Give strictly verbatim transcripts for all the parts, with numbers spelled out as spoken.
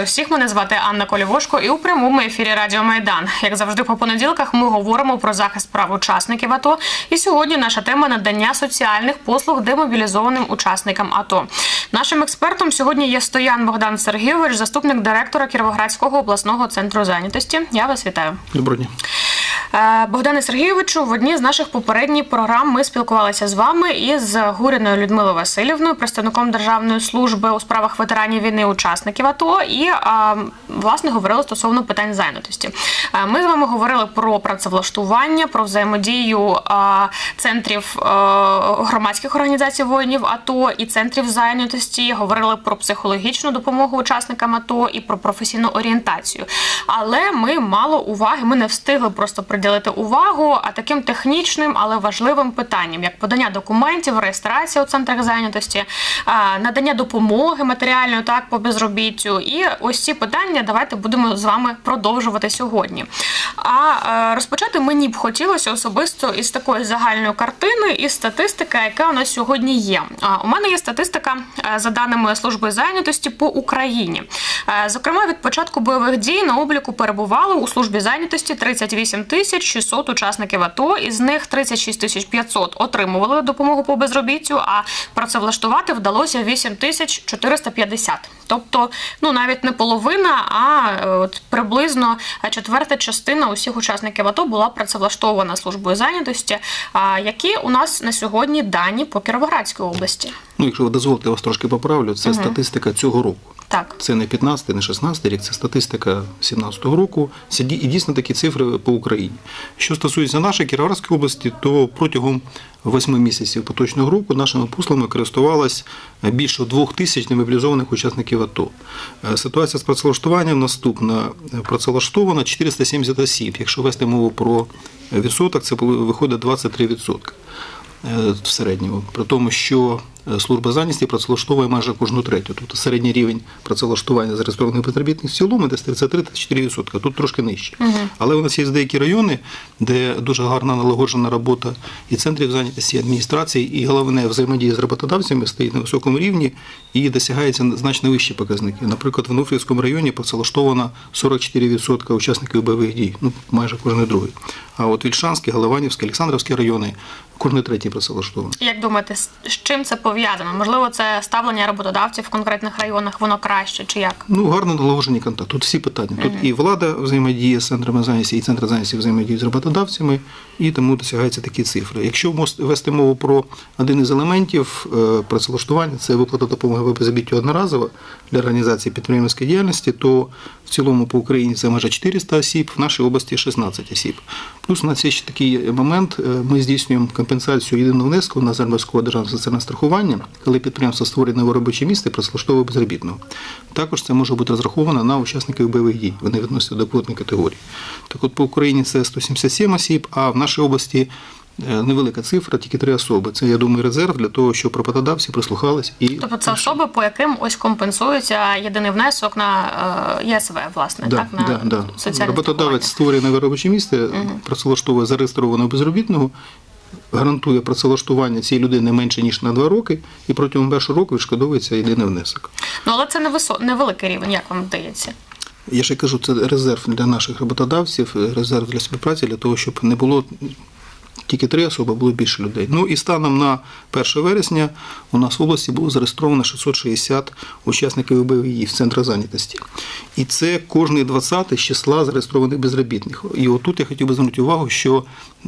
усіх, мене звати Анна Колівошко і у прямому ефірі Радіо Майдан. Як завжди по понеділках ми говоримо про захист прав учасників АТО. І сьогодні наша тема – надання соціальних послуг демобілізованим учасникам АТО. Нашим експертом сьогодні є Стоян Богдан Сергійович, заступник директора Кіровоградського обласного центру зайнятості. Я вас вітаю. Доброго дня. Богдане Сергійовичу, в одній з наших попередніх програм ми спілкувалися з вами і з Гуріною Людмилою Васильівною, представником Державної служби у справах ветеранів війни учасників АТО, і, власне, говорили стосовно питань зайнятості. Ми з вами говорили про працевлаштування, про взаємодію центрів громадських організацій воїнів АТО і центрів зайнятості, говорили про психологічну допомогу учасникам АТО і про професійну орієнтацію. Але ми мало уваги, ми не встигли просто приділити увагу а таким технічним, але важливим питанням, як подання документів, реєстрація у центрах зайнятості, надання допомоги матеріальної, так, по безробіттю. І ось ці питання давайте будемо з вами продовжувати сьогодні. А розпочати мені б хотілося особисто із такої загальної картини, із статистики, яка у нас сьогодні є. У мене є статистика за даними служби зайнятості по Україні. Зокрема, від початку бойових дій на обліку перебувало у службі зайнятості тридцять вісім тисяч шістсот учасників АТО, із них тридцять шість тисяч п'ятсот отримували допомогу по безробіттю, а працевлаштувати вдалося вісім тисяч чотириста п'ятдесят. Тобто, ну, навіть не половина, а от приблизно четверта частина усіх учасників АТО була працевлаштована службою зайнятості. А які у нас на сьогодні дані по Кіровоградській області? Ну, якщо ви дозволите, я вас трошки поправлю, це угу. статистика цього року. Так. Це не п'ятнадцятий, не шістнадцятий рік, це статистика сімнадцятого року. Це і дійсно такі цифри по Україні. Що стосується нашої Кіровоградської області, то протягом восьми місяців поточного року нашими послугами користувалось більше двох тисяч демобілізованих учасників АТО. Ситуація з працевлаштуванням наступна. Працевлаштовано чотириста сімдесят осіб. Якщо вести мову про відсоток, це виходить двадцять три відсотки в середньому. При тому, що служба зайнятості працевлаштовує майже кожну третю. Тобто середній рівень працевлаштування зареєстрованих безробітних в цілому десь тридцять три - тридцять чотири відсотки, тут трошки нижче. Угу. Але у нас є деякі райони, де дуже гарна налагоджена робота і центрів зайнятості, і адміністрації, і головне взаємодія з роботодавцями стоїть на високому рівні і досягаються значно вищі показники. Наприклад, в Онуфрівському районі працевлаштовано сорок чотири відсотки учасників бойових дій, ну майже кожен другий. А от Вільшанський, Голованівський, Олександрівський райони кожен третій працевлаштований. Як думаєте, з чим це пов'язано? Можливо, це ставлення роботодавців в конкретних районах, воно краще, чи як? Ну, гарно налагоджені контакти. Тут всі питання. Тут угу. і влада взаємодіє з центрами зайнятості, і центри зайнятості взаємодіють з роботодавцями, і тому досягаються такі цифри. Якщо вести мову про один із елементів працевлаштування, це виплата допомоги по безробіттю одноразово для організації підприємницької діяльності, то в цілому по Україні це майже чотириста осіб, в нашій області шістнадцять осіб. Плюс у нас є ще такий момент, ми здійснюємо компенсацію єдиного внеску на загальнообов'язкове державне соціальне страхування, коли підприємство створює нове робоче місце і працевлаштовує безробітного. Також це може бути розраховано на учасників бойових дій, вони відносяться до квотної категорії. Так от по Україні це сто сімдесят сім осіб, а в нашій області невелика цифра, тільки три особи. Це, я думаю, резерв для того, щоб роботодавці прислухались. І... Тобто це особи, по яким ось компенсується єдиний внесок на ЄСВ, власне, да, так? На да, да. соціальне роботодавець створює нове робоче місце, угу. працевлаштовує зареєстрованого безробітного, гарантує працевлаштування цієї людини менше, ніж на два роки, і протягом першого року відшкодовується єдиний внесок. Ну, але це невеликий рівень, як вам здається? Я ще кажу, це резерв для наших роботодавців, резерв для співпраці, для того, щоб не було тільки три особи, було більше людей. Ну і станом на перше вересня у нас в області було зареєстровано шістсот шістдесят учасників бойових дій в центрах зайнятості. І це кожний двадцятий з числа зареєстрованих безробітних. І отут я хотів би звернути увагу, що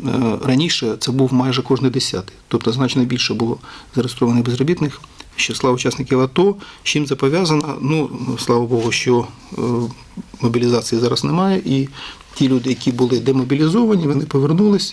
раніше це був майже кожний десятий. Тобто значно більше було зареєстрованих безробітних з числа учасників АТО. З чим це пов'язано? Ну, слава Богу, що мобілізації зараз немає. І ті люди, які були демобілізовані, вони повернулись,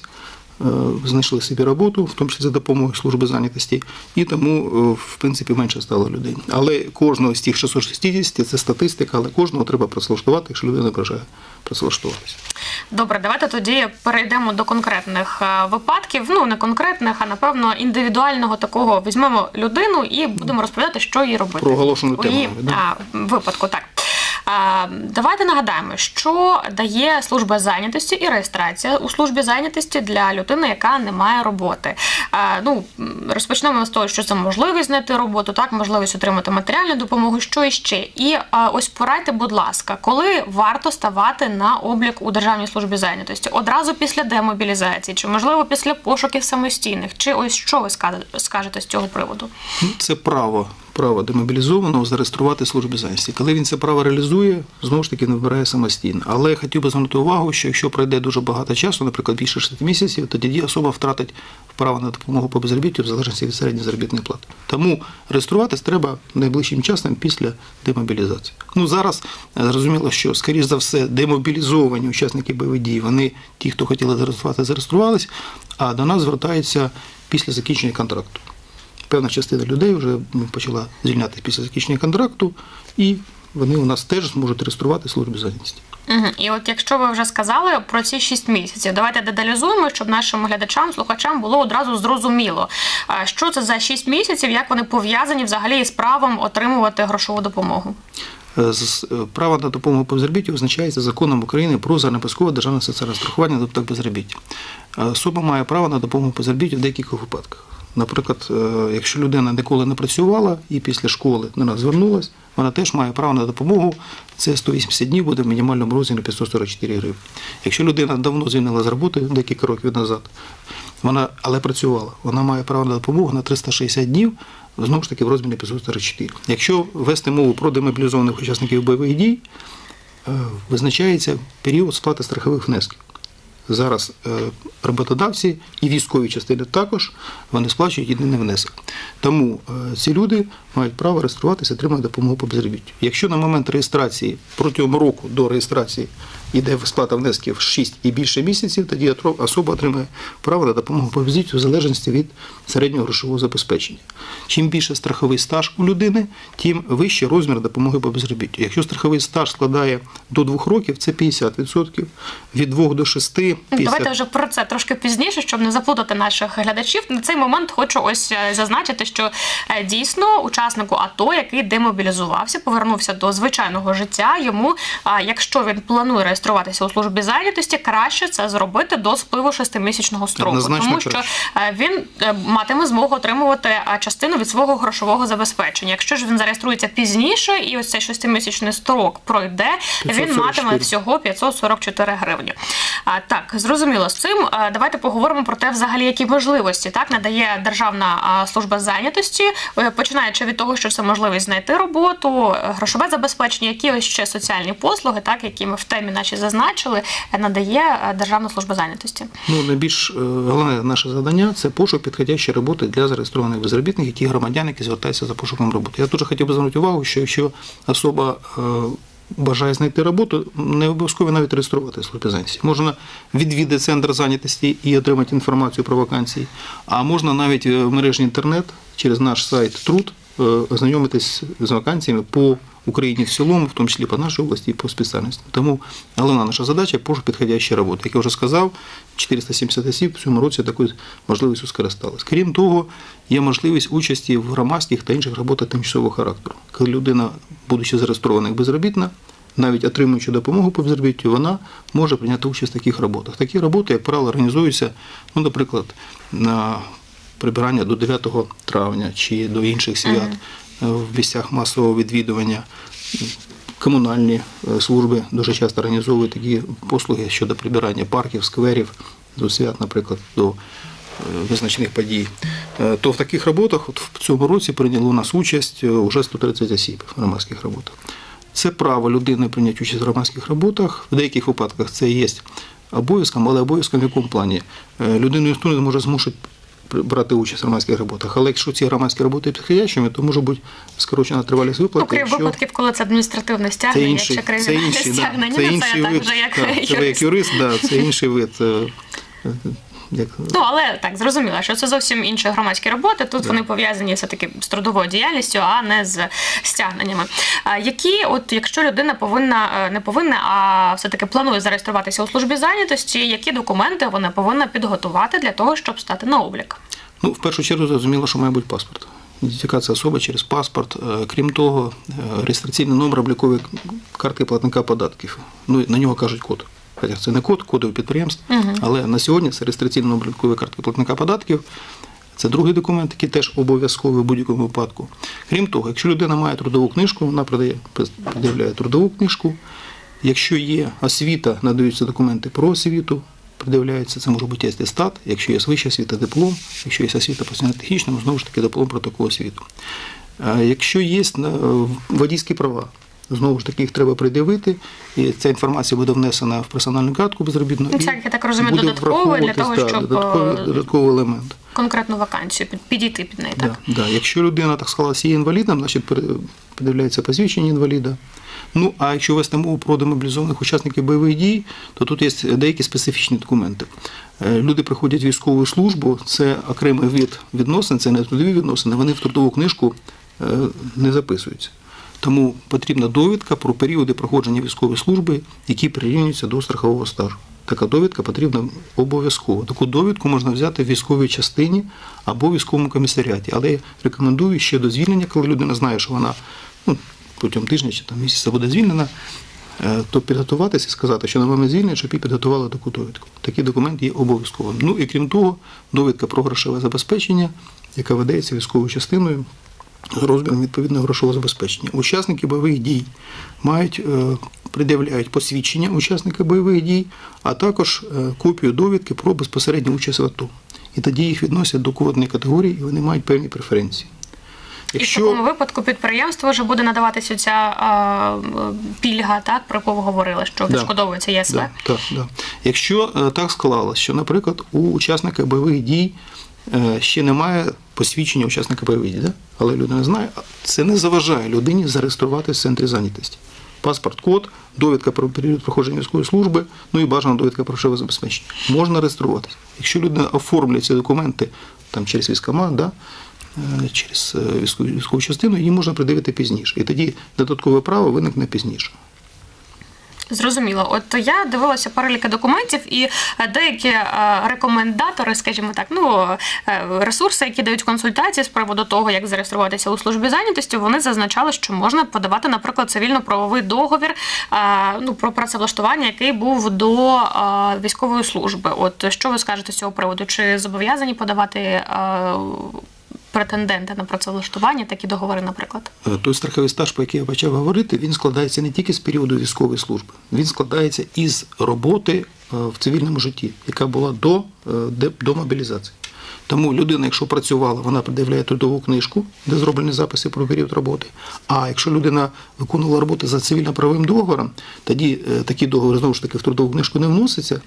знайшли собі роботу, в тому числі за допомогою служби зайнятості, і тому, в принципі, менше стало людей. Але кожного з тих шістсот шістдесят – це статистика, але кожного треба працевлаштувати, якщо людина бажає працевлаштуватися. Добре, давайте тоді перейдемо до конкретних випадків, ну не конкретних, а напевно індивідуального такого. Візьмемо людину і будемо розповідати, що їй робити. Про оголошену тему. У її випадку, так. Давайте нагадаємо, що дає служба зайнятості і реєстрація у службі зайнятості для людини, яка не має роботи. Ну, розпочнемо з того, що це можливість знайти роботу, так, можливість отримати матеріальну допомогу, що іще. І ось порадьте, будь ласка, коли варто ставати на облік у Державній службі зайнятості? Одразу після демобілізації, чи, можливо, після пошуків самостійних? Чи ось що ви скажете з цього приводу? Це право. Право демобілізованого зареєструвати в службі зайнятості. Коли він це право реалізує, знову ж таки не вибирає самостійно. Але я хотів би звернути увагу, що якщо пройде дуже багато часу, наприклад, більше шести місяців, то тоді особа втратить право на допомогу по безробіттю в залежності від середньої заробітної плати. Тому реєструватись треба найближчим часом після демобілізації. Ну, зараз зрозуміло, що, скоріш за все, демобілізовані учасники бойових дій, вони, ті, хто хотіли зареєструвати, зареєструвались, а до нас звертаються після закінчення контракту. Певна частина людей вже почала звільнятися після закінчення контракту, і вони у нас теж зможуть реєструвати службу зайнятості. Угу. І от якщо ви вже сказали про ці шість місяців, давайте деталізуємо, щоб нашим глядачам, слухачам було одразу зрозуміло, що це за шість місяців, як вони пов'язані взагалі із правом отримувати грошову допомогу. Право на допомогу по безробіттю визначається законом України про загальнообов'язкове державне соціальне страхування на випадок безробіття. Особа має право на допомогу по безробіттю в деяких випадках. Наприклад, якщо людина ніколи не працювала і після школи не раз звернулася, вона теж має право на допомогу, це сто вісімдесят днів буде в мінімальному розмірі п'ятсот сорок чотири гривні. Якщо людина давно звільнила з роботи, декілька років назад, вона, але працювала, вона має право на допомогу на триста шістдесят днів, знову ж таки в розмірі п'ятсот сорок чотири. Якщо вести мову про демобілізованих учасників бойових дій, визначається період сплати страхових внесків. Зараз роботодавці і військові частини також, вони сплачують єдиний внесок. Тому ці люди мають право реєструватися, отримати допомогу по безробіттю. Якщо на момент реєстрації, протягом року до реєстрації, йде сплата внесків шість і більше місяців, тоді особа отримає право на допомогу по безробіттю в залежності від середнього грошового забезпечення. Чим більше страховий стаж у людини, тим вищий розмір допомоги по безробіттю. Якщо страховий стаж складає до двох років, це п'ятдесят відсотків, від двох до шести – п'ятдесят відсотків. Давайте вже про це трошки пізніше, щоб не заплутати наших глядачів. На цей момент хочу ось зазначити, що дійсно учаснику АТО, який демобілізувався, повернувся до звичайного життя, йому, якщо він планує реєструватися у службі зайнятості, краще це зробити до спливу шестимісячного строку. Однозначно тому що краще. Він матиме змогу отримувати частину від свого грошового забезпечення. Якщо ж він зареєструється пізніше і ось цей шестимісячний строк пройде, він матиме всього п'ятсот сорок чотири гривні. Так, зрозуміло з цим. Давайте поговоримо про те, взагалі, які можливості так надає Державна служба зайнятості, починаючи від того, що це можливість знайти роботу, грошове забезпечення, які ось ще соціальні послуги, так, які ми в темі наші зазначили, надає Державна служба зайнятості. Ну, найбільш головне наше завдання – це пошук підходящої роботи для зареєстрованих безробітних і ті громадян, які звертаються за пошуком роботи. Я дуже хотів би звернути увагу, що якщо особа бажає знайти роботу, не обов'язково навіть реєструвати службу зайнятості. Можна відвідати центр зайнятості і отримати інформацію про вакансії, а можна навіть в мережі інтернет через наш сайт Труд ознайомитись з вакансіями по Україні в цілому, в тому числі по нашій області і по спеціальності. Тому головна наша задача – пошук підходящої роботи. Як я вже сказав, чотириста сімдесят осіб в цьому році такою можливістю скористалися. Крім того, є можливість участі в громадських та інших роботах тимчасового характеру. Коли людина, будучи зареєстрована як безробітна, навіть отримуючи допомогу по безробіттю, вона може прийняти участь в таких роботах. Такі роботи, як правило, організуються, ну, наприклад, на прибирання до дев'ятого травня чи до інших свят, в місцях масового відвідування. Комунальні служби дуже часто організовують такі послуги щодо прибирання парків, скверів, до свят, наприклад, до визначених подій. То в таких роботах от в цьому році прийняло у нас участь вже сто тридцять осіб в громадських роботах. Це право людини прийняти участь в громадських роботах. В деяких випадках це є обов'язком, але обов'язком в якому плані? Людину ніхто не може змусити брати участь в громадських роботах. Але якщо ці громадські роботи підходящими, то може бути скорочена тривалість виплати. Окрім якщо... випадків, коли це адміністративне стягнення, інший, чи кримінальне це стягнення. Да, це інший це вид, так, вже як да, юрист. це як юрист, да, це інший вид. Як... Ну, але так, зрозуміло, що це зовсім інші громадські роботи, тут да. Вони пов'язані все-таки з трудовою діяльністю, а не з стягненнями. Які, от якщо людина повинна, не повинна, а все-таки планує зареєструватися у службі зайнятості, які документи вона повинна підготувати для того, щоб стати на облік? Ну, в першу чергу, зрозуміло, що має бути паспорт. ідентифікація особи через паспорт. Крім того, реєстраційний номер облікової картки платника податків. Ну, на нього кажуть код. Хоча це не код, кодове підприємство, угу. але на сьогодні це реєстраційний номер облікової картки платника податків. Це другий документ, який теж обов'язковий в будь-якому випадку. Крім того, якщо людина має трудову книжку, вона пред'являє трудову книжку. Якщо є освіта, надаються документи про освіту, пред'являється, це може бути атестат, якщо є вища освіта, диплом, якщо є освіта професійно-технічна, знову ж таки диплом про таку освіту. Якщо є водійські права, знову ж таки їх треба пред'явити, і ця інформація буде внесена в персональну картку безробітну. Це, я так розумію, додатково для того, да, щоб додатковий, додатковий елемент. Конкретну вакансію, підійти під неї, так? Да, да. Якщо людина, так склалася, є інвалідом, значить пред'являється посвідчення інваліда. Ну, а якщо вести мову про демобілізованих учасників бойових дій, то тут є деякі специфічні документи. Люди приходять в військову службу, це окремий вид відносин, це не трудові відносини, вони в трудову книжку не записуються. Тому потрібна довідка про періоди проходження військової служби, які прирівнюються до страхового стажу. Така довідка потрібна обов'язково. Таку довідку можна взяти в військовій частині або в військовому комісаріаті. Але я рекомендую ще до звільнення, коли людина знає, що вона ну, протягом тижня чи там, місяця буде звільнена, то підготуватися і сказати, що на момент звільнення, щоб їй підготували таку довідку. Такий документ є обов'язковим. Ну і крім того, довідка про грошове забезпечення, яка видається військовою частиною, з розміром відповідного грошового забезпечення. Учасники бойових дій мають, пред'являють посвідчення учасника бойових дій, а також копію довідки про безпосередню участь в АТО. І тоді їх відносять до квотної категорії, і вони мають певні преференції. Якщо... І в такому випадку підприємству вже буде надаватися ця а, пільга, так, про яку ви говорили, що відшкодовується ЄСВ? Так, так, так. Якщо так склалося, що, наприклад, у учасника бойових дій ще немає посвідчення учасника бойових дій, да? Але людина знає, це не заважає людині зареєструватися в центрі зайнятості. Паспорт-код, довідка про період проходження військової служби, ну і бажана довідка про грошове забезпечення. Можна реєструватися. Якщо людина оформлює ці документи там, через військкомат, да? через військову, військову частину, її можна придивити пізніше. І тоді додаткове право виникне пізніше. Зрозуміло. От я дивилася переліки документів, і деякі рекомендатори, скажімо так, ну, ресурси, які дають консультації з приводу того, як зареєструватися у службі зайнятості, вони зазначали, що можна подавати, наприклад, цивільно-правовий договір ну, про працевлаштування, який був до військової служби. От що ви скажете з цього приводу? Чи зобов'язані подавати претенденти на працевлаштування, такі договори, наприклад? Той страховий стаж, про який я почав говорити, він складається не тільки з періоду військової служби, він складається із роботи в цивільному житті, яка була до, до мобілізації. Тому людина, якщо працювала, вона пред'являє трудову книжку, де зроблені записи про період роботи. А якщо людина виконувала роботу за цивільно-правовим договором, тоді такий договір, знову ж таки, в трудову книжку не вноситься,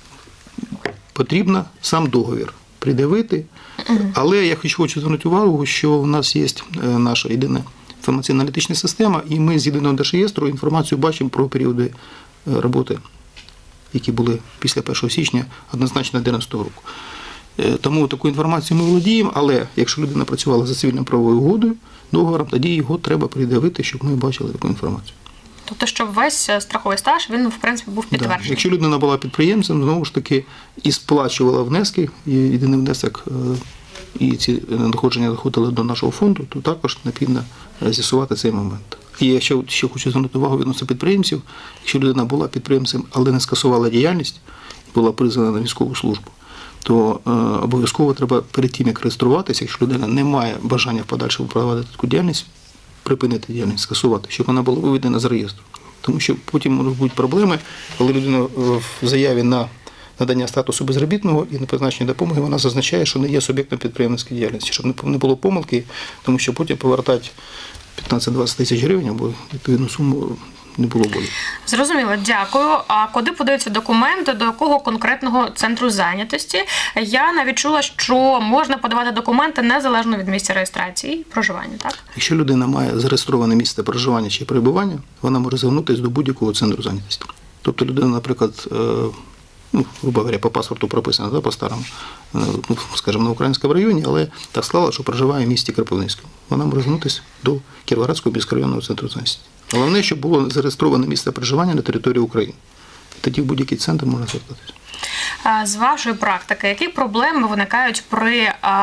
потрібно сам договір пред'явити. Але я хочу звернути увагу, що у нас є наша єдина інформаційно-аналітична система, і ми з єдиного держреєстру інформацію бачимо про періоди роботи, які були після першого січня однозначно дев'яностого року. Тому таку інформацію ми володіємо, але якщо людина працювала за цивільно-правовою угодою, договором, тоді його треба пред'явити, щоб ми бачили таку інформацію. Тобто, щоб весь страховий стаж, він, в принципі, був підтверджений. Да. Якщо людина була підприємцем, знову ж таки, і сплачувала внески, і єдиний внесок, і ці надходження доходили до нашого фонду, то також необхідно з'ясувати цей момент. І я ще, ще хочу звернути увагу відносно підприємців. Якщо людина була підприємцем, але не скасувала діяльність, і була призвана на військову службу, то е, обов'язково треба перед тим, як реєструватися, якщо людина не має бажання в подальшому проводити таку діяльність, припинити діяльність, скасувати, щоб вона була виведена з реєстру. Тому що потім можуть бути проблеми, коли людина в заяві на надання статусу безробітного і на призначення допомоги, вона зазначає, що не є суб'єктом підприємницької діяльності, щоб не було помилки, тому що потім повертати п'ятнадцять-двадцять тисяч гривень або відповідну суму не було болі. Зрозуміло, дякую. А куди подаються документи, до якого конкретного центру зайнятості? Я навіть чула, що можна подавати документи незалежно від місця реєстрації, проживання, так? Якщо людина має зареєстроване місце проживання чи перебування, вона може звернутися до будь-якого центру зайнятості. Тобто людина, наприклад, ну, грубо говоря, по паспорту прописана, да, по-старому, ну, скажімо, на Українському районі, але так склалося, що проживає в місті Кропивницькому. Вона може звернутися до Кіровоградського міськрайонного центру зайнятості. Головне, щоб було зареєстроване місце проживання на території України. Тоді в будь-який центр можна звертатися. З вашої практики, які проблеми виникають при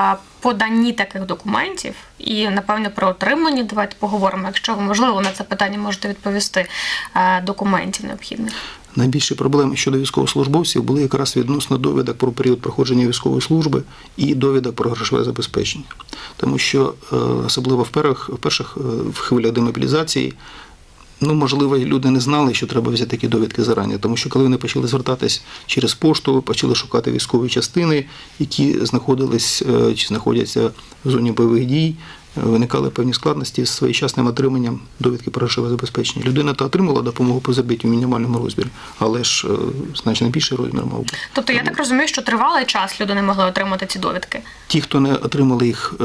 поданні таких документів і, напевно, про отриманні, давайте поговоримо, якщо ви, можливо, на це питання можете відповісти, документів необхідних. Найбільші проблеми щодо військовослужбовців були якраз відносно довідок про період проходження військової служби і довідок про грошове забезпечення. Тому що, особливо в перших, в перших в хвилях демобілізації, ну, можливо, люди не знали, що треба взяти такі довідки зарані, тому що коли вони почали звертатись через пошту, почали шукати військові частини, які знаходились чи знаходяться в зоні бойових дій, виникали певні складності з своєчасним отриманням довідки про грошове забезпечення. Людина та отримала допомогу по заробіттю в мінімальному розмірі, але ж значно більший розмір мав бути. Тобто я так розумію, що тривалий час люди не могли отримати ці довідки? Ті, хто не отримали їх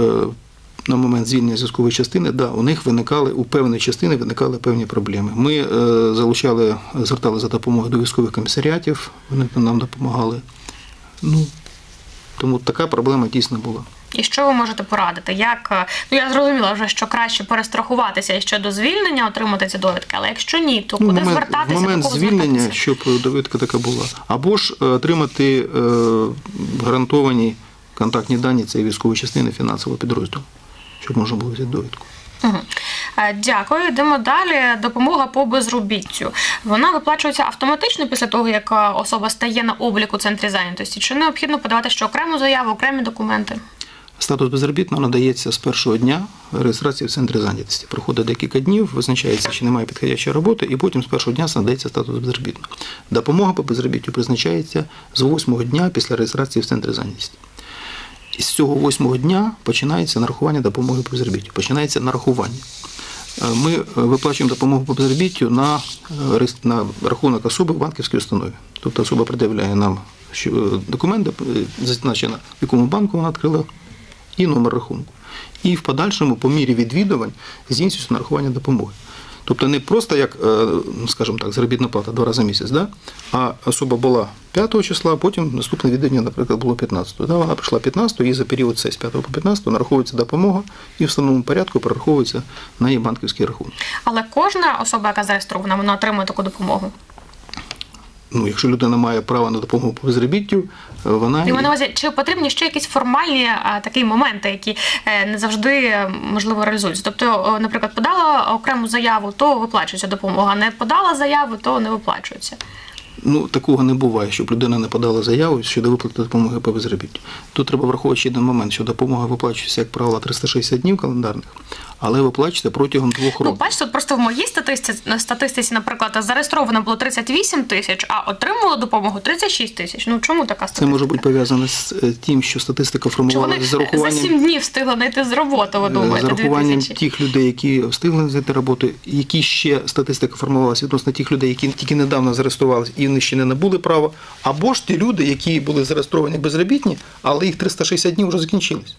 на момент звільнення з військової частини, да, у них виникали, у певної частини виникали певні проблеми. Ми е, залучали, звертали за допомогою до військових комісаріатів, вони нам допомагали. Ну, тому така проблема дійсно була. І що ви можете порадити? Як, ну я зрозуміла вже, що краще перестрахуватися і ще до звільнення отримати ці довідки, але якщо ні, то куди ну, момент, звертатися? В момент до кого звільнення, звертатися? щоб довідка така була. Або ж отримати е, гарантовані контактні дані цієї військової частини фінансового підрозділу, щоб можна було взяти довідку. Угу. Дякую. Йдемо далі. Допомога по безробіттю. Вона виплачується автоматично після того, як особа стає на облік у центрі зайнятості? Чи необхідно подавати ще окрему заяву, окремі документи? Статус безробітного надається з першого дня реєстрації в центрі зайнятості. Проходить декілька днів, визначається, чи немає підходящої роботи, і потім з першого дня надається статус безробітного. Допомога по безробіттю призначається з восьмого дня після реєстрації в центрі зайнятості. І з цього восьмого дня починається нарахування допомоги по безробіттю. Починається нарахування. Ми виплачуємо допомогу по безробіттю на, на рахунок особи в банківській установі. Тобто особа пред'являє нам документи, зазначено, в якому банку вона відкрила, і номер рахунку. І в подальшому, по мірі відвідувань, здійснюється нарахування допомоги. Тобто не просто як, скажімо так, заробітна плата два рази в місяць, да? А особа була п'ятого числа, а потім наступне відвідування, наприклад, було п'ятнадцятого. Да? Вона прийшла п'ятнадцятого, і за період цей з п'ятого по п'ятнадцятого нараховується допомога і в встановленому порядку перераховується на її банківський рахунок. Але кожна особа, яка зареєстрована, вона отримує таку допомогу? Ну, якщо людина має право на допомогу по безробіттю, вона... І на увазі, чи потрібні ще якісь формальні а, такі моменти, які е, не завжди, можливо, реалізуються? Тобто, наприклад, подала окрему заяву, то виплачується допомога, не подала заяву, то не виплачується? Ну, такого не буває, щоб людина не подала заяву щодо виплати допомоги по безробіттю. Тут треба враховувати ще один момент, що допомога виплачується, як правило, триста шістдесят днів календарних, але виплачується протягом двох років. Ну, бачите, от просто в моїй статистиці, статистиці, наприклад, зареєстровано було тридцять вісім тисяч, а отримало допомогу тридцять шість тисяч. Ну, чому така статистика? Це може бути пов'язано з тим, що статистика формувалася з зарахуванням... за сім днів встигли знайти з роботи, ви думаєте, з зарахуванням тих людей, які встигли знайти роботу, які ще статистика формувалася відносно тих людей, які тільки недавно зареєструвалися і вони ще не набули права, або ж ті люди, які були зареєстровані безробітні, але їх триста шістдесят днів вже закінчились.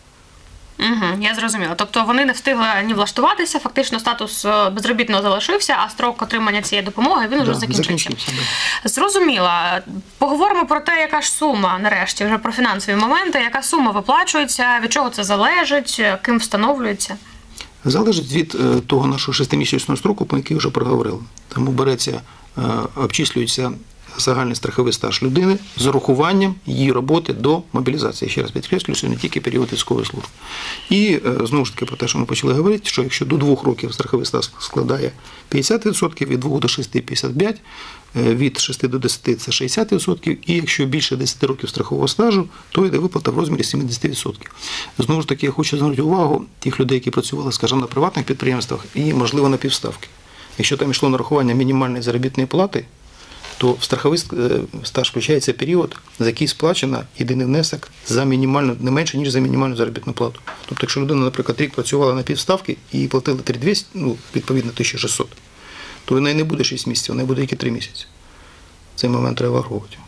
Угу, я зрозуміла. Тобто вони не встигли ні влаштуватися, фактично статус безробітного залишився, а строк отримання цієї допомоги, він вже да, закінчився. закінчився. Да. Зрозуміла. Поговоримо про те, яка ж сума, нарешті, вже про фінансові моменти, яка сума виплачується, від чого це залежить, ким встановлюється? Залежить від того нашого шестимісячного строку, про який вже проговорили. Тому береться, обчислюється загальний страховий стаж людини з урахуванням її роботи до мобілізації. Ще раз підкреслюю, що не тільки період військової служби. І, знову ж таки, про те, що ми почали говорити, що якщо до двох років страховий стаж складає п'ятдесят відсотків, від двох до шести – п'ятдесят п'ять відсотків, від шести до десяти – це шістдесят відсотків, і якщо більше десяти років страхового стажу, то йде виплата в розмірі сімдесят відсотків. Знову ж таки, я хочу звернути увагу тих людей, які працювали, скажімо, на приватних підприємствах і, можливо, на півставки. Якщо там йшло нарахування мінімальної заробітної плати, то в страховий стаж включається період, за який сплачено єдиний внесок за мінімальну, не менше, ніж за мінімальну заробітну плату. Тобто, якщо людина, наприклад, рік працювала на півставки і платили три тисячі двісті, ну, відповідно, тисяча шістсот, то в неї не буде шість місяців, в неї буде тільки три місяці. Цей момент треба враховувати.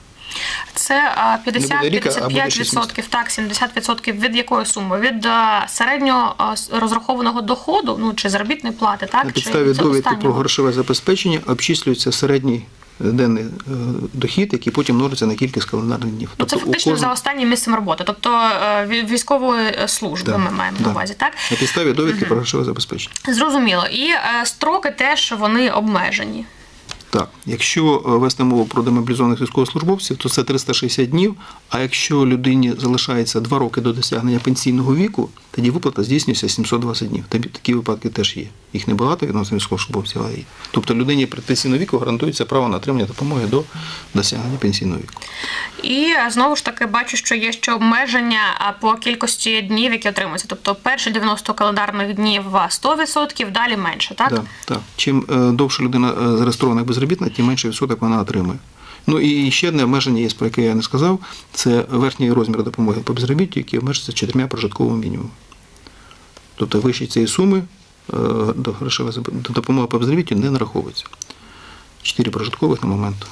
Це п'ятдесят - п'ятдесят п'ять відсотків, так, сімдесят відсотків від якої суми? Від середнього розрахованого доходу, ну, чи заробітної плати, так? На підставі довідки про грошове забезпечення обчислюється середній денний дохід, який потім множиться на кількість календарних днів. Ну, це фактично кожного... за останнім місцем роботи, тобто військової служби да, ми маємо да. на увазі, так? На підставі довідки угу. про грошове забезпечення. Зрозуміло. І е, строки теж вони обмежені. Так, якщо вести мову про демобілізованих військовослужбовців, то це триста шістдесят днів, а якщо людині залишається два роки до досягнення пенсійного віку, тоді виплата здійснюється сімсот двадцять днів. Такі випадки теж є. Їх небагато відносно військовослужбовців, але є. Тобто людині при пенсійному віку гарантується право на отримання допомоги до досягнення пенсійного віку. І знову ж таки бачу, що є ще обмеження по кількості днів, які отримуються. Тобто перші дев'яносто календарних днів сто відсотків, далі менше, так? Так, так. Чим довше людина зареєстрована як безробітна, тим менше відсоток вона отримує. Ну і ще одне обмеження є, про яке я не сказав, це верхній розмір допомоги по безробіттю, який обмежується чотирма прожитковими мінімумами. Тобто вище цієї суми допомога по безробіттю не нараховується. Чотири прожиткових на момент.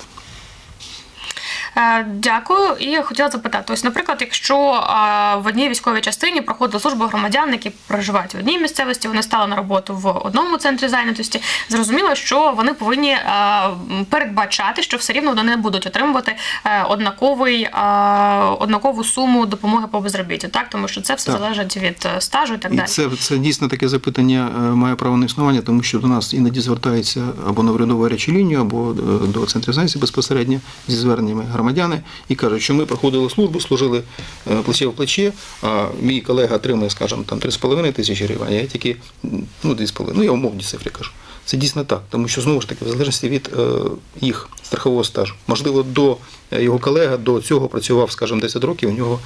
Дякую. І хотіла запитати, ось, наприклад, якщо в одній військовій частині проходила служба громадян, які проживають в одній місцевості, вони стали на роботу в одному центрі зайнятості, зрозуміло, що вони повинні передбачати, що все рівно вони не будуть отримувати однаковий, однакову суму допомоги по безробіттю, так? Тому що це все так. залежить від стажу і так далі. І це, це дійсно таке запитання має право на існування, тому що до нас іноді звертаються або на урядову гарячу лінію, або до центрів зайнятості безпосередньо зі зверненнями громадяни і кажуть, що ми проходили службу, служили плече в плече, а мій колега отримує, скажімо, там три з половиною тисячі гривень, а я тільки, ну, дві з половиною. Ну, я умовні цифри кажу. Це дійсно так, тому що, знову ж таки, в залежності від е, їх страхового стажу. Можливо, до його колега до цього працював, скажімо, десять років, у нього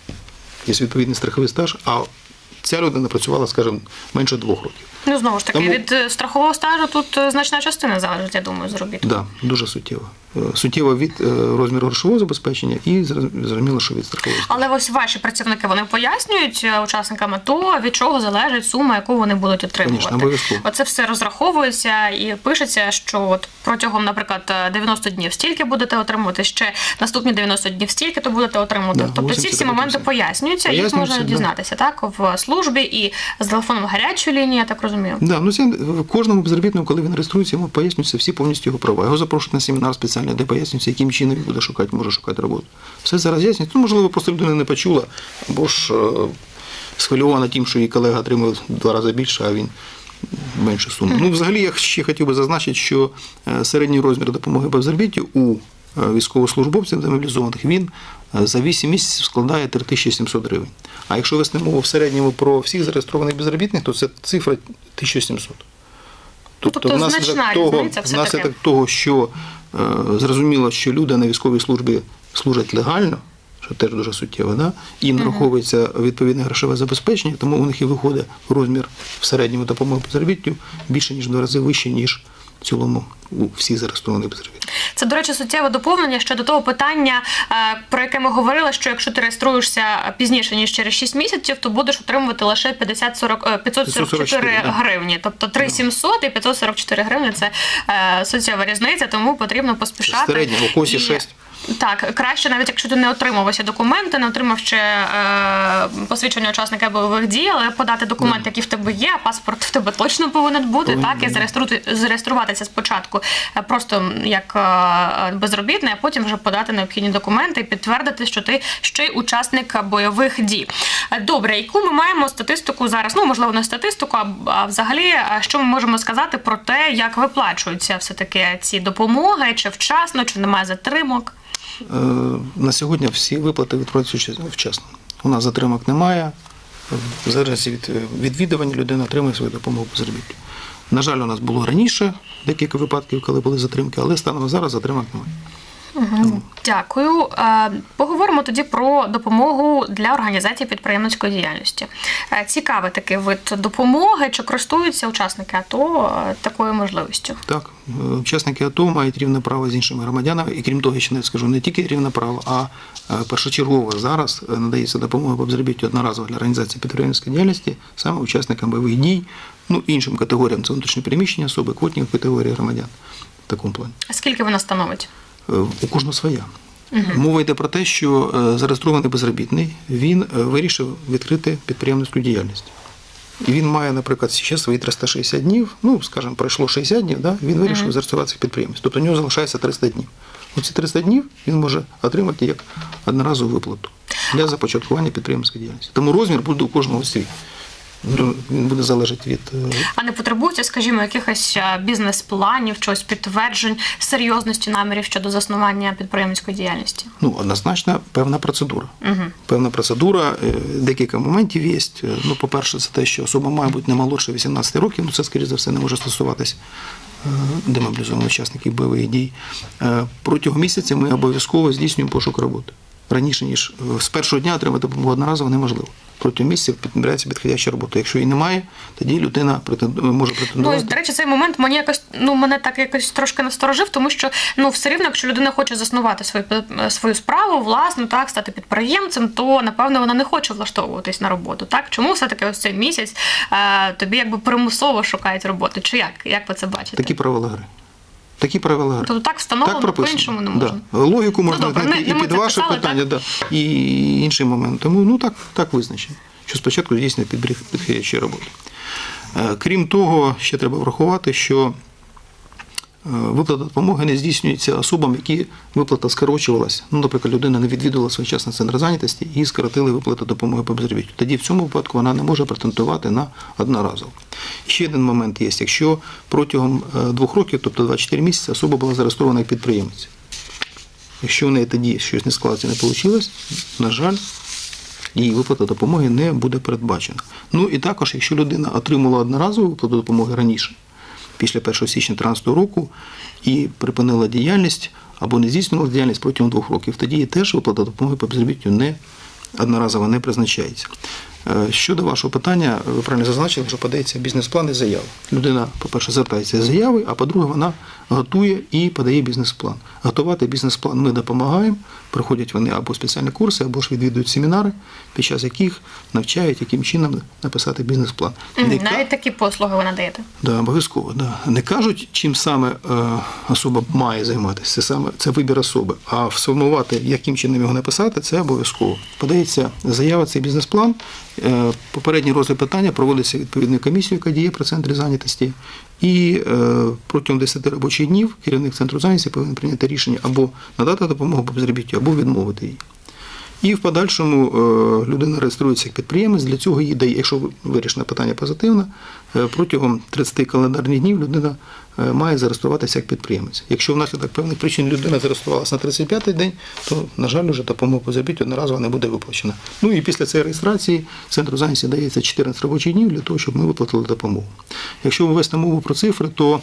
є відповідний страховий стаж, а ця людина працювала, скажімо, менше двох років. Ну, знову ж таки, тому... від страхового стажу тут значна частина залежить, я думаю, з робіт. Так, да, дуже суттєво. Суттєво від розміру грошового забезпечення і, зрозуміло, що від страхового стажу. Але ось ваші працівники, вони пояснюють учасникам АТО, від чого залежить сума, яку вони будуть отримувати? Звісно, обов'язково. Оце все розраховується і пишеться, що от протягом, наприклад, дев'яносто днів стільки будете отримувати, ще наступні дев'яносто днів стільки то будете отримувати. Да, тобто ці всі моменти пояснюються, їх можна да. дізнатися, так, в службі і з телефоном гарячої лінії, я так розумію. Да, ну це кожному безробітному, коли він реєструється, йому пояснюються всі повністю його права. Його запрошують на семінар спеціальний, де пояснюється, яким чином він буде шукати, може шукати роботу. Все це роз'яснюється. Ну, можливо, просто людина не почула, або ж е, схвильована тим, що її колега отримав два рази більше, а він меншу суму. Ну, взагалі, я ще хотів би зазначити, що середній розмір допомоги по безробіттю у військовослужбовців демобілізованих, він за вісім місяців складає три тисячі сімсот гривень. А якщо вести мову в середньому про всіх зареєстрованих безробітних, то це цифра тисяча сімсот. Тобто, тобто внаслідок того, внаслідок того, що е, зрозуміло, що люди на військовій службі служать легально, що теж дуже суттєво, да? Їм нараховується відповідне грошове забезпечення, тому у них і виходить розмір в середньому допомоги по заробіттю більше, ніж в два рази вище, ніж в цілому у всіх зареєстрованих безробітних. Це, до речі, суттєве доповнення щодо того питання, про яке ми говорили, що якщо ти реєструєшся пізніше, ніж через шість місяців, то будеш отримувати лише п'ятсот сорок чотири гривні. Тобто три тисячі сімсот і п'ятсот сорок чотири гривні – це суттєва різниця, тому потрібно поспішати. Середня, у когось шість. Так, краще, навіть якщо ти не отримав усі документи, не отримав ще е, посвідчення учасника бойових дій, але подати документи, які в тебе є, а паспорт в тебе точно повинен бути, повинен, так, і зареєструвати, зареєструватися спочатку просто як е, безробітний, а потім вже подати необхідні документи і підтвердити, що ти ще й учасник бойових дій. Добре, яку ми маємо статистику зараз, ну, можливо, не статистику, а, а взагалі, що ми можемо сказати про те, як виплачуються все-таки ці допомоги, чи вчасно, чи немає затримок? На сьогодні всі виплати відплачуються вчасно. У нас затримок немає. В залежності від відвідування людина отримує свою допомогу по заробіттю. На жаль, у нас було раніше декілька випадків, коли були затримки, але станом зараз затримок немає. Угу. Дякую. Поговоримо тоді про допомогу для організації підприємницької діяльності. Цікавий такий вид допомоги. Чи користуються учасники АТО такою можливістю? Так. Учасники АТО мають рівне право з іншими громадянами. І крім того, я ще не скажу, не тільки рівне право, а першочергово зараз надається допомога по безробіттю одноразово для організації підприємницької діяльності саме учасникам бойових дій, ну, іншим категоріям. Це внутрішньопереміщені особи, квотні категорії громадян в такому плані. А скільки вона становить? У кожного своя. Угу. Мова йде про те, що зареєстрований безробітний, він вирішив відкрити підприємницьку діяльність. І він має, наприклад, ще свої триста шістдесят днів, ну, скажімо, пройшло шістдесят днів, да, він вирішив угу. зареєструватися в підприємстві. Тобто у нього залишається триста днів. Оці триста днів він може отримати як одноразову виплату для започаткування підприємницької діяльності. Тому розмір буде у кожного свій. Він буде залежати від... А не потребується, скажімо, якихось бізнес-планів, чогось підтверджень, серйозності намірів щодо заснування підприємницької діяльності? Ну, однозначно, певна процедура. Угу. Певна процедура, декілька моментів є. Ну, по-перше, це те, що особа має бути не молодше вісімнадцяти років, ну це, скоріше за все, не може стосуватися демобілізованих учасників бойових дій. Протягом місяця ми обов'язково здійснюємо пошук роботи. Раніше, ніж з першого дня отримати допомогу одноразово неможливо. Протягом місяця підбирається підходяща робота. Якщо її немає, тоді людина може претендувати. Ну, до речі, цей момент мені якось, ну, мене так якось трошки насторожив, тому що, ну, все рівно, якщо людина хоче заснувати свою, свою справу, власну, так, стати підприємцем, то, напевно, вона не хоче влаштовуватись на роботу, так? Чому все-таки ось цей місяць е, тобі якби примусово шукають роботу? Чи як? Як ви це бачите? Такі правила гри. Такі правила гри. Тобто так встановлено, по-іншому не можна? Да. Логіку можна ну, знайти і під ваше писали, питання, да, і інший момент. Тому, ну, так, так визначено, що спочатку здійснює підходячі роботи. Крім того, ще треба врахувати, що виплата допомоги не здійснюється особам, які виплата скорочувалася. Ну, наприклад, людина не відвідувала своєчасно центр зайнятості і скоротили виплату допомоги по безробіттю. Тоді в цьому випадку вона не може претендувати на одноразово. Ще один момент є. Якщо протягом двох років, тобто двадцять чотири місяці, особа була зареєстрована як підприємець. Якщо в неї тоді щось не склалося, не вийшло, на жаль, її виплата допомоги не буде передбачена. Ну і також, якщо людина отримала одноразову виплату допомоги раніше, після першого січня дві тисячі тринадцятого року, і припинила діяльність або не здійснювала діяльність протягом двох років, тоді їй теж виплата допомоги по безробіттю не одноразово не призначається. Щодо вашого питання, ви правильно зазначили, що подається бізнес-план і заява. Людина, по-перше, звертається з заяви, а по-друге, вона готує і подає бізнес-план. Готувати бізнес-план ми допомагаємо, приходять вони або спеціальні курси, або ж відвідують семінари, під час яких навчають, яким чином написати бізнес-план. Навіть не... такі послуги ви надаєте? Да, обов'язково. Да. Не кажуть, чим саме е, особа має займатися, це, саме, це вибір особи, а сформувати, яким чином його написати, це обов'язково. Подається заява, цей бізнес-план, е, попередній розгляд питання проводиться відповідною комісією, яка діє при центрі зайнятості, і е, протягом десяти робочих днів керівник центру зайнятості повинен прийняти рішення або надати допомогу по безробіттю, або відмовити її. І в подальшому людина реєструється як підприємець, для цього їй дає, якщо вирішено питання позитивно, протягом тридцяти календарних днів людина має зареєструватися як підприємець. Якщо внаслідок певних причин людина зареєструвалася на тридцять п'ятий день, то, на жаль, вже допомога по заробіттю одноразово не буде виплачена. Ну і після цієї реєстрації центру зайнятості дається чотирнадцять робочих днів для того, щоб ми виплатили допомогу. Якщо ми вести мову про цифри, то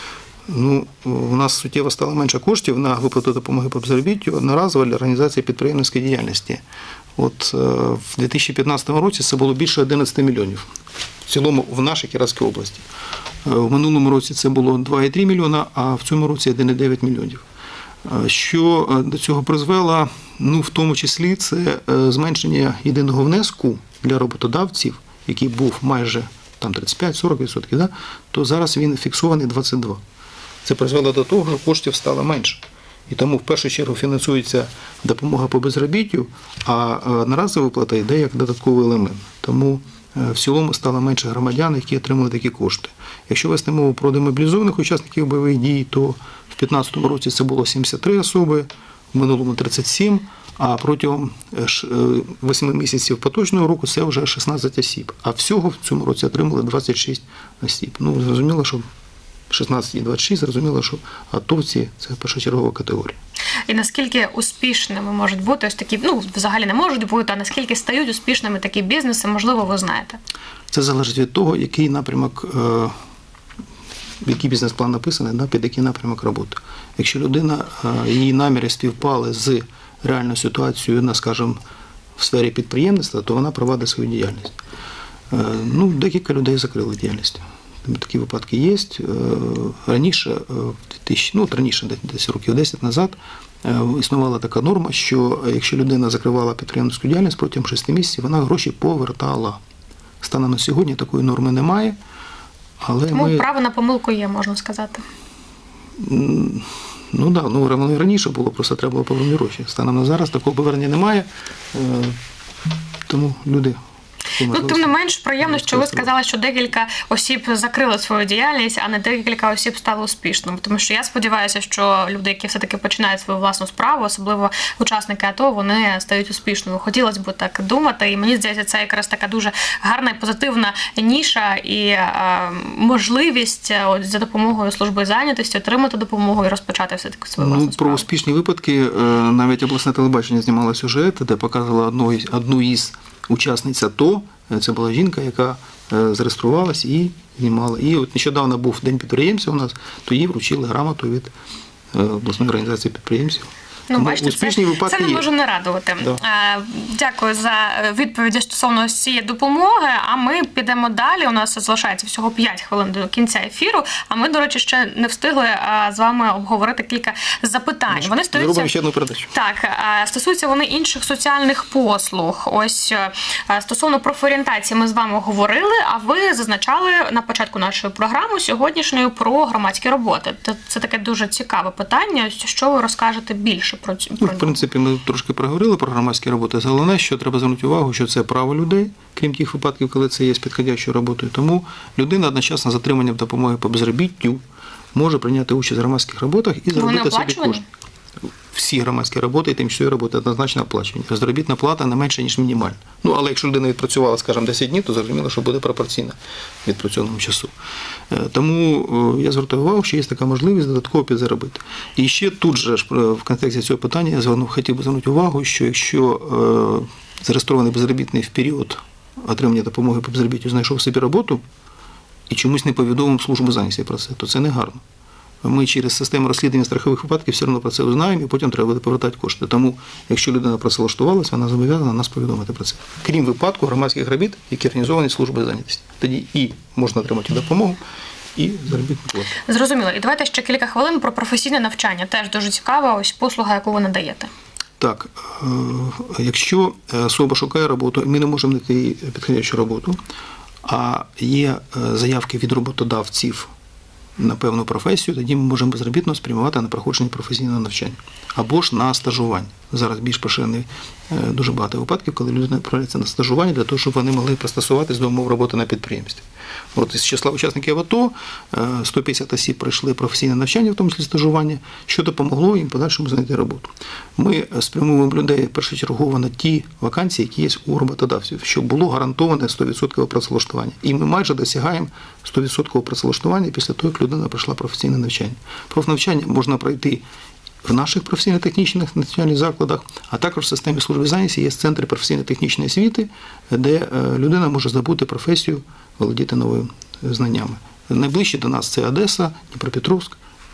Ну, у нас суттєво стало менше коштів на виплату допомоги по безробіттю одноразово для організації підприємницької діяльності. От в дві тисячі п'ятнадцятому році це було більше одинадцяти мільйонів. В цілому в нашій Кіровській області. В минулому році це було два цілих три мільйона, а в цьому році один цілих дев'ять мільйонів. Що до цього призвело, ну, в тому числі, це зменшення єдиного внеску для роботодавців, який був майже там тридцять п'ять - сорок відсотків, да? То зараз він фіксований двадцять два. Це призвело до того, що коштів стало менше. І тому в першу чергу фінансується допомога по безробіттю, а одноразова виплата йде як додатковий елемент. Тому в цілому стало менше громадян, які отримали такі кошти. Якщо вести мову про демобілізованих учасників бойових дій, то в дві тисячі п'ятнадцятому році це було сімдесят три особи, в минулому тридцять сім, а протягом восьми місяців поточного року це вже шістнадцять осіб. А всього в цьому році отримали двадцять шість осіб. Ну, зрозуміло, що шістнадцять і двадцять шість, зрозуміло, що атовці – це першочергова категорія. І наскільки успішними можуть бути ось такі, ну, взагалі не можуть бути, а наскільки стають успішними такі бізнеси, можливо, ви знаєте? Це залежить від того, який напрямок, який бізнес-план написаний, під який напрямок роботи. Якщо людина, її наміри співпали з реальною ситуацією, на, скажімо, в сфері підприємництва, то вона провадить свою діяльність. Ну, декілька людей закрили діяльність. Такі випадки є. Раніше, ну, раніше, десь років десять назад, існувала така норма, що якщо людина закривала підприємницьку діяльність протягом шести місяців, вона гроші повертала. Станом на сьогодні такої норми немає. Але Тому ми... право на помилку є, можна сказати. Ну так, ну, воно і раніше було, просто треба було повернути гроші. Станом на зараз такого повернення немає, тому люди Ну, тим не менш, приємно, що ви сказали, що декілька осіб закрили свою діяльність, а не декілька осіб стали успішними. Тому що я сподіваюся, що люди, які все-таки починають свою власну справу, особливо учасники АТО, вони стають успішними. Хотілося б так думати, і мені здається, це якраз така дуже гарна і позитивна ніша і е, можливість от, за допомогою служби зайнятості отримати допомогу і розпочати все-таки свою власну ну, справу. Про успішні випадки навіть обласне телебачення знімало сюжет, де показувала одну, одну із учасниць АТО. Це була жінка, яка зареєструвалась і знімала. І от нещодавно був День підприємця у нас, то їй вручили грамоту від обласної організації підприємців. Ну, бачите, успішні це, випадки це не є. може не радувати. Да. Дякую за відповіді стосовно цієї допомоги, а ми підемо далі. У нас залишається всього п'ять хвилин до кінця ефіру, а ми, до речі, ще не встигли з вами обговорити кілька запитань. Вони стосуються... Зробимо ще одну передачу. Так, стосуються вони інших соціальних послуг. Ось стосовно профорієнтації ми з вами говорили, а ви зазначали на початку нашої програми сьогоднішньої про громадські роботи. Це таке дуже цікаве питання. Що ви розкажете більше? Про, про ну, в принципі, ми трошки проговорили про громадські роботи. Головне, що треба звернути увагу, що це право людей, крім тих випадків, коли це є підходящою роботою. Тому людина одночасно з отриманням допомоги по безробіттю може прийняти участь в громадських роботах і заробити собі кошти. Всі громадські роботи і тимчасові роботи однозначно оплачені. Заробітна плата не менше, ніж мінімальна. Ну, але якщо людина відпрацювала, скажімо, десять днів, то зрозуміло, що буде пропорційна відпрацьованому часу. Тому я звертаю увагу, що є така можливість додатково підзаробити. І ще тут же в контексті цього питання я звернув, хотів би звернути увагу, що якщо зареєстрований безробітний в період отримання допомоги по безробіттю знайшов собі роботу і чомусь не повідомив службу зайнятості про це, то це не гарно. Ми через систему розслідування страхових випадків все одно про це узнаємо і потім треба буде повертати кошти. Тому, якщо людина працевлаштувалася, вона зобов'язана нас повідомити про це. Крім випадку громадських робіт, які організовані службою зайнятості. Тоді і можна отримати допомогу, і заробітну плату. Зрозуміло. І давайте ще кілька хвилин про професійне навчання. Теж дуже цікава ось послуга, яку ви надаєте. Так, якщо особа шукає роботу, ми не можемо знайти підходящу роботу, а є заявки від роботодавців на певну професію, тоді ми можемо безробітно спрямувати на проходження професійного навчання. Або ж на стажування. Зараз більш поширений дуже багато випадків, коли людина відправляється на стажування для того, щоб вони могли пристосуватись до умов роботи на підприємстві. От із числа учасників АТО сто п'ятдесят осіб пройшли професійне навчання, в тому числі стажування, що допомогло їм подальшому знайти роботу. Ми спрямуємо людей першочергово на ті вакансії, які є у роботодавців, щоб було гарантоване сто відсотків працевлаштування. І ми майже досягаємо сто відсотків працевлаштування після того, як людина пройшла професійне навчання. Профнавчання можна пройти в наших професійно-технічних навчальних закладах, а також в системі служби зайнятості є центри професійно-технічної освіти, де людина може здобути професію, володіти новими знаннями. Найближче до нас це Одеса, Дніпропетровськ.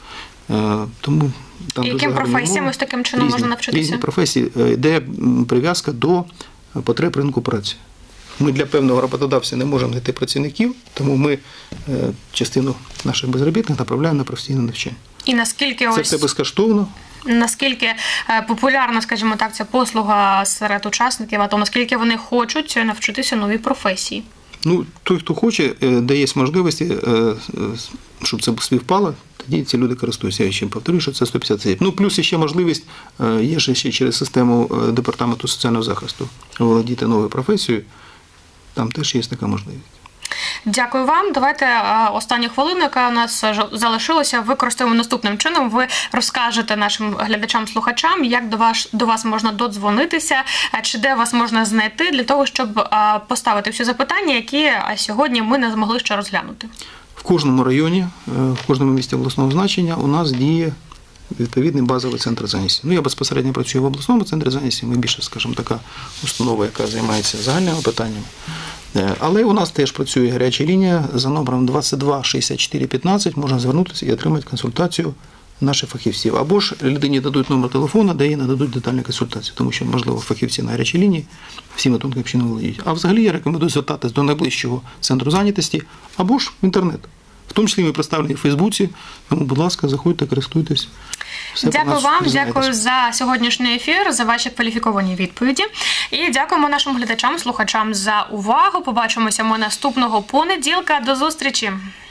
Тому там яким професіям ось таким чином різні, можна навчитися? Різні професії, де прив'язка до потреб ринку праці. Ми для певного роботодавця не можемо знайти працівників, тому ми частину наших безробітних направляємо на професійне навчання. І наскільки це ось... все безкоштовно. Наскільки популярна, скажімо так, ця послуга серед учасників, а то наскільки вони хочуть навчитися новій професії? Ну, той, хто хоче, де є можливості, щоб це співпало, тоді ці люди користуються. Я ще повторюю, що це сто п'ятдесят осіб. Ну, плюс ще можливість є ще через систему Департаменту соціального захисту володіти новою професією. Там теж є така можливість. Дякую вам. Давайте останню хвилину, яка у нас залишилася, використаємо наступним чином. Ви розкажете нашим глядачам-слухачам, як до вас, до вас можна додзвонитися, чи де вас можна знайти, для того, щоб поставити всі запитання, які сьогодні ми не змогли ще розглянути. В кожному районі, в кожному місті обласного значення у нас діє відповідний базовий центр зайнятості. Ну, я безпосередньо працюю в обласному центрі зайнятості, ми більше, скажімо, така установа, яка займається загальними питаннями. Але у нас теж працює гаряча лінія за номером двадцять два шістдесят чотири п'ятнадцять, можна звернутися і отримати консультацію наших фахівців. Або ж людині дадуть номер телефону, де їй нададуть детальну консультацію, тому що, можливо, фахівці на гарячій лінії всіми тонкими чином володіють. А взагалі я рекомендую звертатись до найближчого центру зайнятості або ж в інтернет. В тому числі ми представлені в Фейсбуці, тому, будь ласка, заходьте, користуйтесь. Все дякую вам, дякую за сьогоднішній ефір, за ваші кваліфіковані відповіді. І дякуємо нашим глядачам, слухачам за увагу. Побачимося ми наступного понеділка. До зустрічі!